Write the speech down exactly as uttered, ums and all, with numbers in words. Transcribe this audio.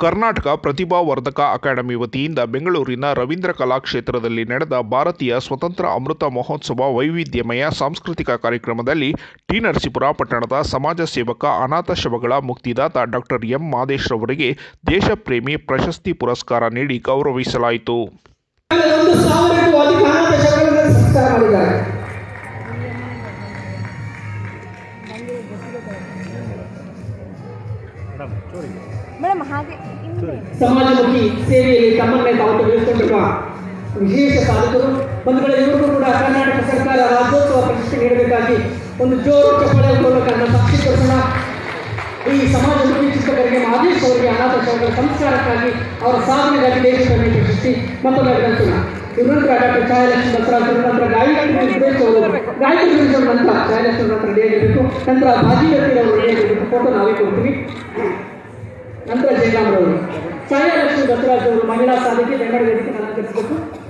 Karnataka ಪ್ರತಿಭಾವರ್ಧಕ academy ವತಿಯಿಂದ ಬೆಂಗಳೂರಿನ ರವೀಂದ್ರ ಕಲಾಕ್ಷೇತ್ರದಲ್ಲಿ ನಡೆದ ಭಾರತೀಯ ಸ್ವತಂತ್ರ ಅಮೃತ ಮಹೋತ್ಸವ ವೈವಿಧ್ಯಮಯ ಸಾಂಸ್ಕೃತಿಕ ಕಾರ್ಯಕ್ರಮದಲ್ಲಿ ಟಿ ನರಸೀಪುರ ಪಟ್ಟಣದ ಸಮಾಜ ಸೇವಕ ಅನಾಥ ಶವಗಳ ಮುಕ್ತಿದಾತ ಡಾಕ್ಟರ್ ಎಂ ಮಾದೇಶ್ ರವರಿಗೆ ದೇಶಪ್ರೇಮಿ ಪ್ರಶಸ್ತಿ ಪುರಸ್ಕಾರ ನೀಡಿ ಗೌರವಿಸಲಾಯಿತು. ಸಮಾಜಮುಖಿ ಸೇವೆಯಲ್ಲಿ ತಮ್ಮನ್ನೇ ತಾವು ತೊಡಗಿಸಿಕೊಂಡಿರುವ ವಿಶೇಷ ಸಾಧಕರು ಬಂಧುಗಳ ಇವರು ಕೂಡ ಕರ್ನಾಟಕ ಸರ್ಕಾರ ರಾಜ್ಯೋತ್ಸವ ಪ್ರಶಸ್ತಿ ನೀಡಬೇಕಾಗಿ ಒಂದು ಜೋರು ಚಪ್ಪಾಳೆ ಮೂಲಕ ಸಾಕ್ಷೀಕರಿಸೋಣ. ಈ ಸಮಾಜಮುಖಿ ಚಿತ್ರಕರಿಗೆ ಮಾದೇಶ್ ಅವರಿಗೆ ಅನಾಥ ಶವಗಳ ಸಂಸ್ಕಾರಕ್ಕಾಗಿ ಅವರ ಸಾಧನೆಗಾಗಿ ದೇಶಪ್ರೇಮಿ ಪ್ರಶಸ್ತಿ ಮತ್ತೊಮ್ಮೆ ಕಲಿಸೋಣ. ಇವ್ರ ನಂತರ ಡಾಕ್ಟರ್ ಛಾಯಾಲಕ್ಷ್ಮಿ ಬಸವರಾಜ್ ನಂತರ ಗಾಯಕಿ ಸುರೇಶ್ ಅವರು ಗಾಯಕಿ ನಂತರ ಛಾಯಾಲಕ್ಷ್ಮಿ ನಂತರ ರೆಡಿಯಾಗಿರಬೇಕು. ನಂತರ ಭಾಗೀರಥಿ ಅವರು ರೆಡಿಯಾಗಿರಬೇಕು. ಫೋಟೋ ನಾವೇ ಕೊಡ್ತೀವಿ. ನಂತರ ಜಯರಾಮ್ ಅವರು ಛಾಯಾಲಕ್ಷ್ಮಿ ಬಸವರಾಜ್ ಅವರು ಮಹಿಳಾ ಸಾಧಕಿ ಬೆಂಗಳೂರು ವೇದಿಕೆ ಅಲಂಕರಿಸಬೇಕು.